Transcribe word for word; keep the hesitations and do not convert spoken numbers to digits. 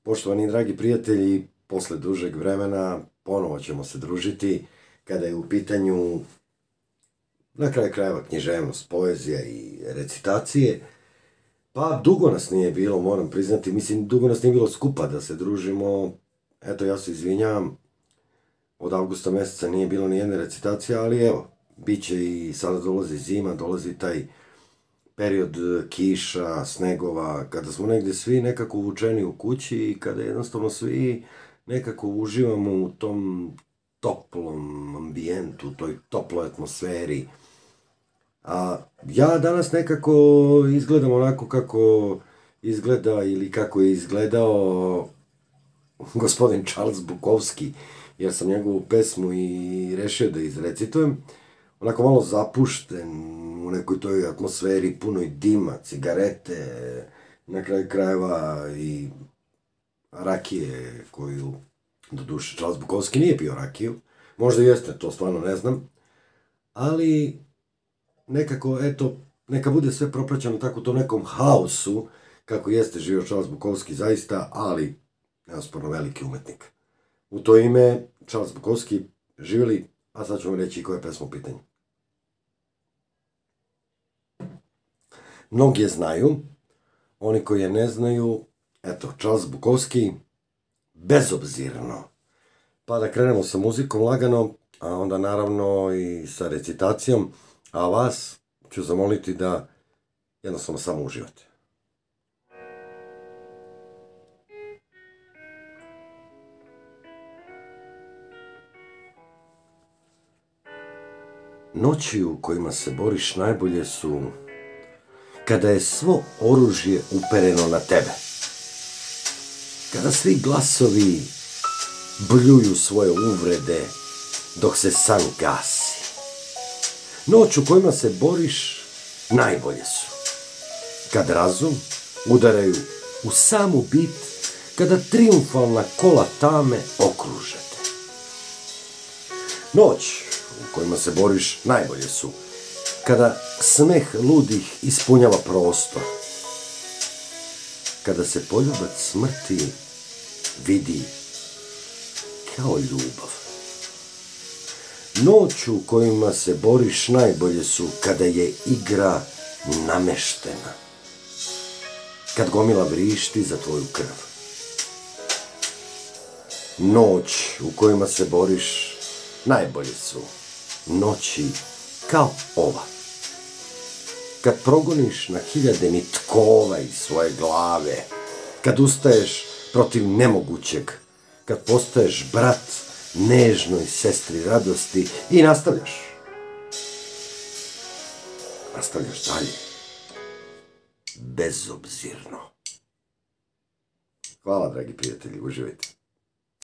Poštovani dragi prijatelji, posle dužeg vremena ponovo ćemo se družiti kada je u pitanju na kraju krajeva književnost, poezija i recitacije. Pa dugo nas nije bilo, moram priznati, mislim dugo nas nije bilo skupa da se družimo. Eto, ja se izvinjavam, od avgusta meseca nije bilo ni jedne recitacije, ali evo, bit će i sada dolazi zima, dolazi taj period kiša, snegova, kada smo negde svi nekako uvučeni u kući i kada jednostavno svi nekako uživamo u tom toplom ambijentu, u toj toploj atmosferi. A ja danas nekako izgledam onako kako izgleda ili kako je izgledao gospodin Charles Bukowski, jer sam njegovu pesmu i rešio da izrecitujem. Onako malo zapušten, u nekoj toj atmosferi punoj dima, cigarete, na kraju krajeva i rakije koju, do duše, Charles Bukowski nije pio rakiju. Možda jeste, to stvarno ne znam. Ali nekako, eto, neka bude sve propraćeno tako to nekom haosu, kako jeste živio Charles Bukowski zaista, ali neosporno veliki umetnik. U to ime, Charles Bukowski, živjeli, a sad ću vam reći koja je pesma u pitanju. Mnogi je znaju, oni koji je ne znaju, eto, Charles Bukowski, bezobzirno. Pa da krenemo sa muzikom lagano, a onda naravno i sa recitacijom, a vas ću zamoliti da jednostavno samo uživate. Noći u kojima se boriš najbolje su kada je svo oružje upereno na tebe. Kada svi glasovi bljuju svoje uvrede dok se san gasi. Noć u kojima se boriš najbolje su. Kad razum udaraju u samu bit, kada trijumfalna kola tame okružete. Noć u kojima se boriš najbolje su kada smeh ludih ispunjava prostor. Kada se poljubac smrti vidi kao ljubav. Noć u kojima se boriš najbolje su kada je igra nameštena. Kad gomila vrišti za tvoju krv. Noć u kojima se boriš najbolje su noći kao ova. Kad progoniš na hiljade nitkova iz svoje glave, kad ustaješ protiv nemogućeg, kad postaješ brat nežnoj sestri radosti i nastavljaš. Nastavljaš dalje. Bezobzirno. Hvala, dragi prijatelji, uživajte.